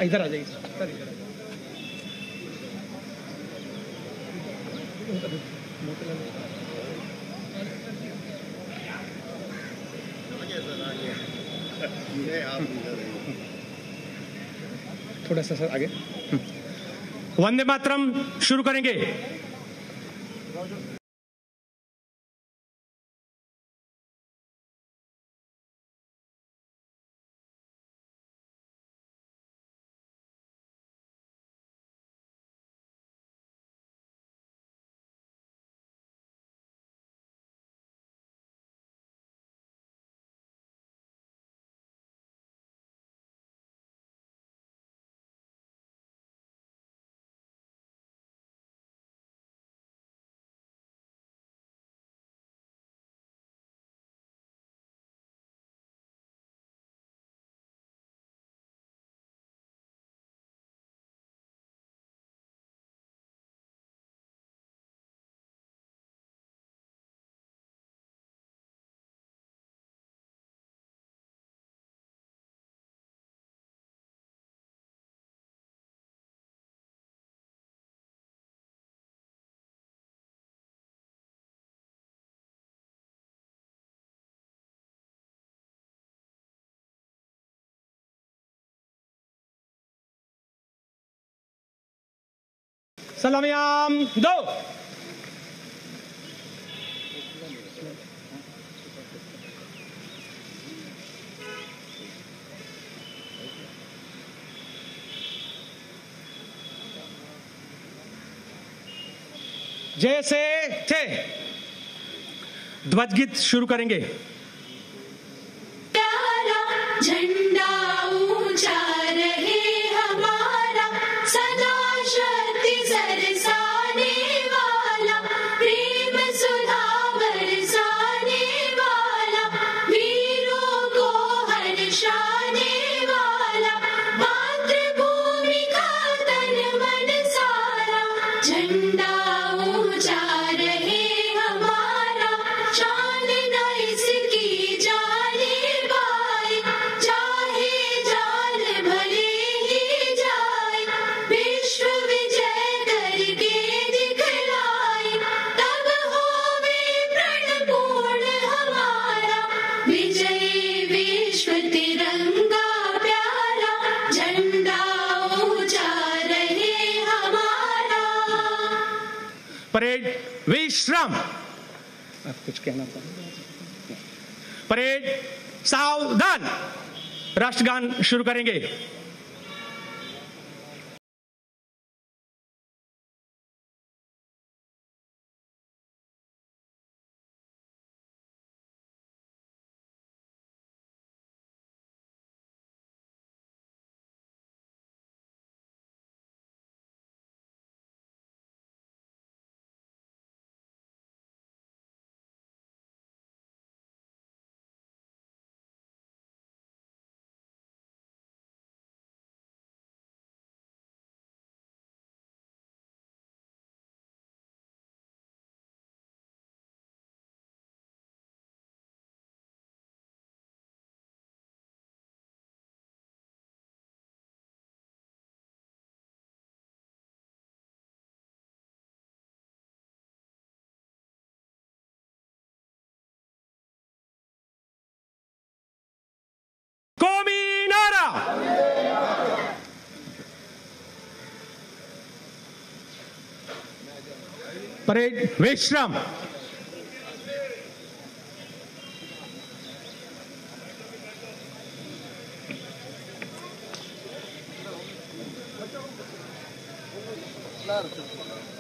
इधर आ जाइए सर, इधर थोड़ा सा सर आगे। वंदे मातरम शुरू करेंगे। सलामियाम दो। जैसे थे ध्वज गीत शुरू करेंगे। झंडा ऊंचा रहे हमारा, सदा शक्ति सरसाने वाला, प्रेम सुधा बरसाने वाला, वीरों को हर्षाने वाला, मातृभूमि का तन मन सारा। झंडा ऊंचा रहे हमारा, शान न इसकी जाने पाए, चाहे जान भले ही जाए, विश्व विजय करके दिखलाए, तब होवे प्रण पूर्ण हमारा, विजयी विश्व तिरंगा प्यारा, झंडा ऊंचा रहे हमारा। परेड विश्राम। आप कुछ कहना चाहेंगे? परेड सावधान। राष्ट्रगान शुरू करेंगे। कौमी नारा। परेड विश्राम। Claro.